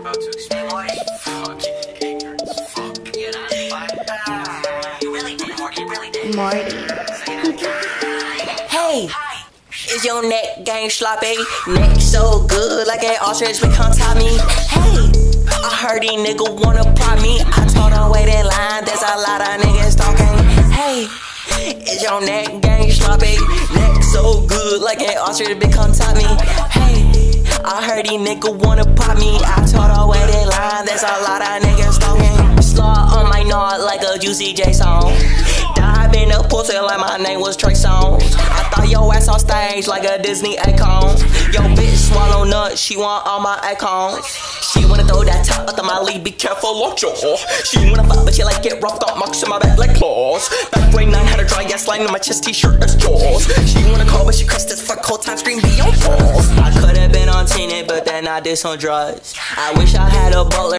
about to explain. Fucking ignorant as fuck. You know, you really did, Morty. You really did. Morty. Hey, is your neck game sloppy? Neck so good like an ostrich, but come top me. Hey, I heard these niggas wanna pop me. I told them wait in line, there's a lot of niggas talking. Hey, is your neck game sloppy? Neck so good like an ostrich, but come top me. Hey, I heard these niggas wanna pop me. I told them wait in line, there's a lot of niggas talking. Slaw on my nod like a Juicy J song. Dive in the pussy like my name was Trey Songz. I thought your ass on stage like a Disney icon. Yo bitch swallow nuts, she want all my icons. She wanna throw that top up to my lead, be careful, watch your. She wanna fuck but she like get roughed up, marks in my back like claws. Back way 9 had a dry ass line on my chest, t-shirt as jaws. She wanna call but she crushed as fuck, whole time scream be on pause. I could've been on Tenet but then I did some drugs. I wish I had a butler.